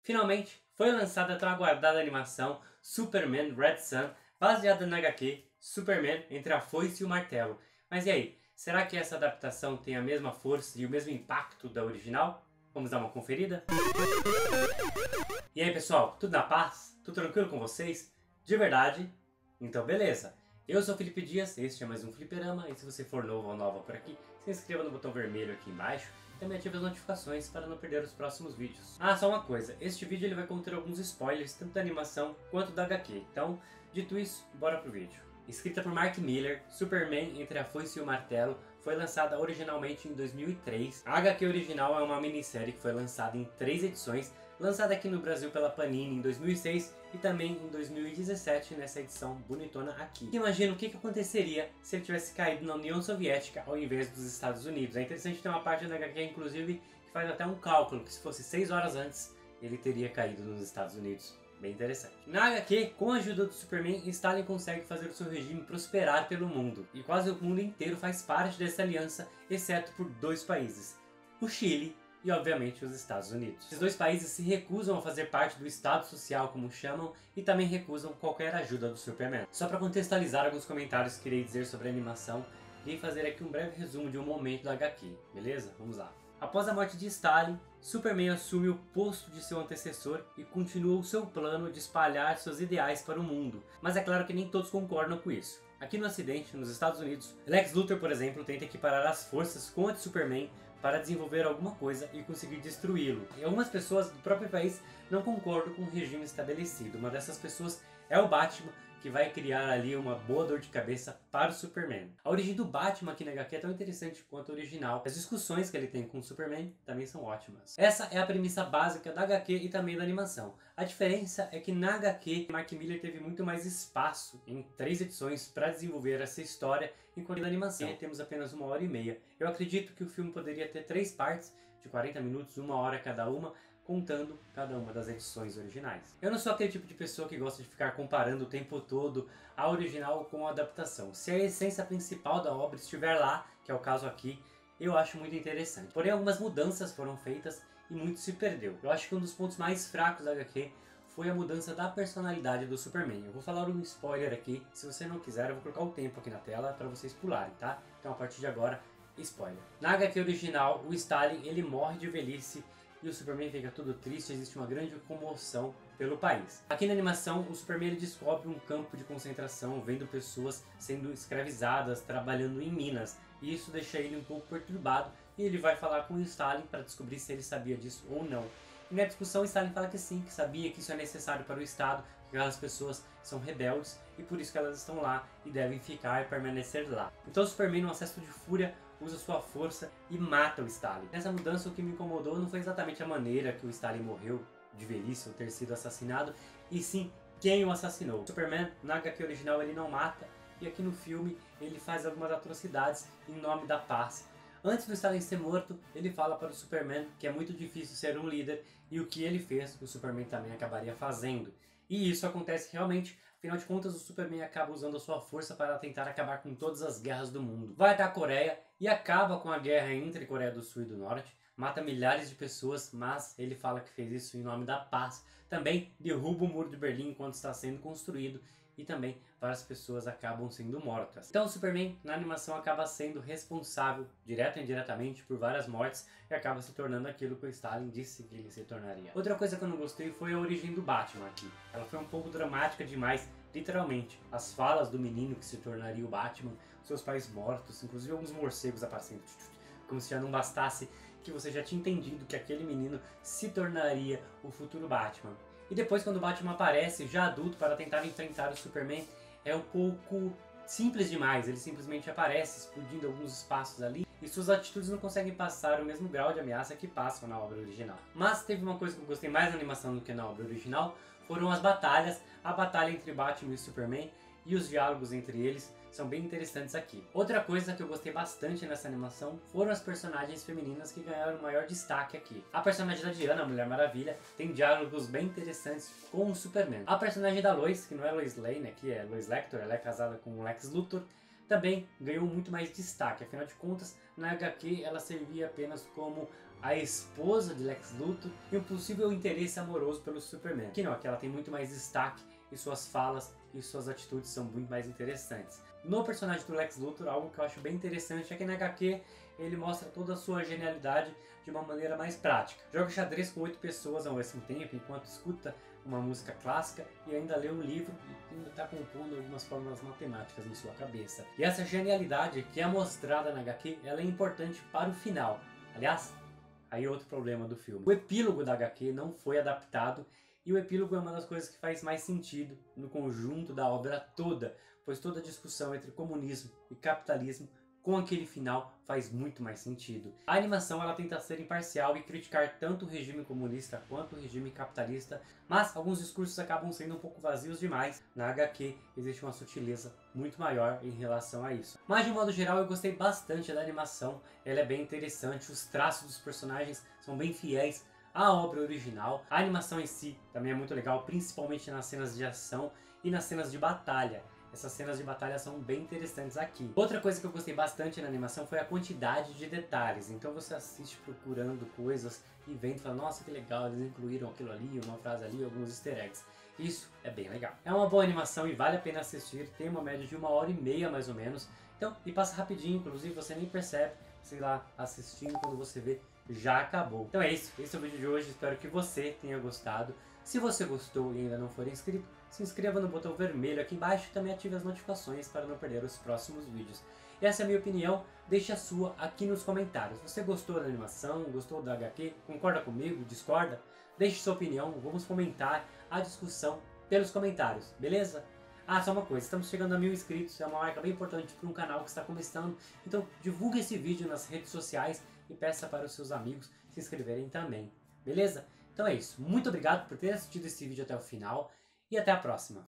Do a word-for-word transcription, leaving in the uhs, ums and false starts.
Finalmente, foi lançada a tão aguardada animação Superman Red Sun, baseada na agá quê Superman Entre a Foice e o Martelo. Mas e aí, será que essa adaptação tem a mesma força e o mesmo impacto da original? Vamos dar uma conferida? E aí pessoal, tudo na paz? Tudo tranquilo com vocês? De verdade? Então beleza! Eu sou o Felipe Dias, este é mais um Fliperama, e se você for novo ou nova por aqui, se inscreva no botão vermelho aqui embaixo e também ative as notificações para não perder os próximos vídeos. Ah, só uma coisa, este vídeo ele vai conter alguns spoilers, tanto da animação quanto da agá quê, então, dito isso, bora pro vídeo. Escrita por Mark Millar, Superman Entre a Foice e o Martelo foi lançada originalmente em dois mil e três. A agá quê original é uma minissérie que foi lançada em três edições, lançada aqui no Brasil pela Panini em dois mil e seis e também em dois mil e dezessete nessa edição bonitona aqui. Imagina o que, que aconteceria se ele tivesse caído na União Soviética ao invés dos Estados Unidos. É interessante ter uma parte da agá quê, inclusive, que faz até um cálculo, que se fosse seis horas antes, ele teria caído nos Estados Unidos. Bem interessante. Na agá quê, com a ajuda do Superman, Stalin consegue fazer o seu regime prosperar pelo mundo. E quase o mundo inteiro faz parte dessa aliança, exceto por dois países. O Chile e, obviamente, os Estados Unidos. Esses dois países se recusam a fazer parte do Estado Social, como chamam, e também recusam qualquer ajuda do Superman. Só para contextualizar alguns comentários que irei dizer sobre a animação, irei fazer aqui um breve resumo de um momento da agá quê, beleza? Vamos lá. Após a morte de Stalin, Superman assume o posto de seu antecessor e continua o seu plano de espalhar seus ideais para o mundo. Mas é claro que nem todos concordam com isso. Aqui no Ocidente, nos Estados Unidos, Lex Luthor, por exemplo, tenta equiparar as forças com a de Superman para desenvolver alguma coisa e conseguir destruí-lo. E algumas pessoas do próprio país não concordam com o regime estabelecido. Uma dessas pessoas é o Batman, que vai criar ali uma boa dor de cabeça para o Superman. A origem do Batman aqui na agá quê é tão interessante quanto a original. As discussões que ele tem com o Superman também são ótimas. Essa é a premissa básica da agá quê e também da animação. A diferença é que na agá quê, Mark Millar teve muito mais espaço em três edições para desenvolver essa história, enquanto na animação temos apenas uma hora e meia. Eu acredito que o filme poderia ter três partes, de quarenta minutos, uma hora cada uma, contando cada uma das edições originais. Eu não sou aquele tipo de pessoa que gosta de ficar comparando o tempo todo a original com a adaptação. Se a essência principal da obra estiver lá, que é o caso aqui, eu acho muito interessante. Porém, algumas mudanças foram feitas e muito se perdeu. Eu acho que um dos pontos mais fracos da agá quê foi a mudança da personalidade do Superman. Eu vou falar um spoiler aqui, se você não quiser eu vou colocar o tempo aqui na tela para vocês pularem, tá? Então a partir de agora, spoiler. Na agá quê original, o Stalin ele morre de velhice e o Superman fica todo triste, existe uma grande comoção pelo país. Aqui na animação, o Superman ele descobre um campo de concentração, vendo pessoas sendo escravizadas, trabalhando em minas. E isso deixa ele um pouco perturbado e ele vai falar com o Stalin para descobrir se ele sabia disso ou não. E na discussão, o Stalin fala que sim, que sabia que isso é necessário para o Estado, que aquelas pessoas são rebeldes e por isso que elas estão lá e devem ficar e permanecer lá. Então o Superman, num acesso de fúria, usa sua força e mata o Stalin. Nessa mudança, o que me incomodou não foi exatamente a maneira que o Stalin morreu, de velhice ou ter sido assassinado, e sim quem o assassinou. O Superman, na agá quê original, ele não mata, e aqui no filme ele faz algumas atrocidades em nome da paz. Antes do Stalin ser morto, ele fala para o Superman que é muito difícil ser um líder, e o que ele fez, o Superman também acabaria fazendo. E isso acontece realmente. Afinal de contas, o Superman acaba usando a sua força para tentar acabar com todas as guerras do mundo. Vai até a Coreia e acaba com a guerra entre Coreia do Sul e do Norte. Mata milhares de pessoas, mas ele fala que fez isso em nome da paz. Também derruba o Muro de Berlim enquanto está sendo construído. E também várias pessoas acabam sendo mortas. Então o Superman na animação acaba sendo responsável, direto ou indiretamente, por várias mortes e acaba se tornando aquilo que o Stalin disse que ele se tornaria. Outra coisa que eu não gostei foi a origem do Batman aqui. Ela foi um pouco dramática demais, literalmente. As falas do menino que se tornaria o Batman, seus pais mortos, inclusive alguns morcegos aparecendo, como se já não bastasse que você já tinha entendido que aquele menino se tornaria o futuro Batman. E depois, quando o Batman aparece, já adulto, para tentar enfrentar o Superman, é um pouco simples demais. Ele simplesmente aparece, explodindo alguns espaços ali, e suas atitudes não conseguem passar o mesmo grau de ameaça que passam na obra original. Mas teve uma coisa que eu gostei mais na animação do que na obra original, foram as batalhas, a batalha entre Batman e Superman, e os diálogos entre eles são bem interessantes aqui. Outra coisa que eu gostei bastante nessa animação foram as personagens femininas que ganharam maior destaque aqui. A personagem da Diana, a Mulher Maravilha, tem diálogos bem interessantes com o Superman. A personagem da Lois, que não é Lois Lane, aqui é Lois Lecter, ela é casada com o Lex Luthor, também ganhou muito mais destaque. Afinal de contas, na agá quê ela servia apenas como a esposa de Lex Luthor e um possível interesse amoroso pelo Superman. Aqui não, aqui ela tem muito mais destaque e suas falas e suas atitudes são muito mais interessantes. No personagem do Lex Luthor, algo que eu acho bem interessante é que na agá quê ele mostra toda a sua genialidade de uma maneira mais prática. Joga xadrez com oito pessoas ao mesmo tempo, enquanto escuta uma música clássica e ainda lê um livro e ainda está compondo algumas fórmulas matemáticas em sua cabeça. E essa genialidade que é mostrada na agá quê, ela é importante para o final. Aliás, aí é outro problema do filme. O epílogo da agá quê não foi adaptado e o epílogo é uma das coisas que faz mais sentido no conjunto da obra toda, pois toda a discussão entre comunismo e capitalismo com aquele final faz muito mais sentido. A animação ela tenta ser imparcial e criticar tanto o regime comunista quanto o regime capitalista, mas alguns discursos acabam sendo um pouco vazios demais. Na agá quê existe uma sutileza muito maior em relação a isso. Mas de modo geral eu gostei bastante da animação, ela é bem interessante, os traços dos personagens são bem fiéis à obra original. A animação em si também é muito legal, principalmente nas cenas de ação e nas cenas de batalha. Essas cenas de batalha são bem interessantes aqui. Outra coisa que eu gostei bastante na animação foi a quantidade de detalhes. Então você assiste procurando coisas e vendo e fala, nossa que legal, eles incluíram aquilo ali, uma frase ali, alguns easter eggs. Isso é bem legal. É uma boa animação e vale a pena assistir, tem uma média de uma hora e meia mais ou menos. Então, e passa rapidinho, inclusive você nem percebe, sei lá, assistindo, quando você vê, já acabou. Então é isso, esse é o vídeo de hoje, espero que você tenha gostado. Se você gostou e ainda não for inscrito, se inscreva no botão vermelho aqui embaixo e também ative as notificações para não perder os próximos vídeos. Essa é a minha opinião, deixe a sua aqui nos comentários. Você gostou da animação, gostou da agá quê, concorda comigo, discorda? Deixe sua opinião, vamos fomentar a discussão pelos comentários, beleza? Ah, só uma coisa, estamos chegando a mil inscritos, é uma marca bem importante para um canal que está começando, então divulgue esse vídeo nas redes sociais e peça para os seus amigos se inscreverem também, beleza? Então é isso, muito obrigado por ter assistido esse vídeo até o final e até a próxima!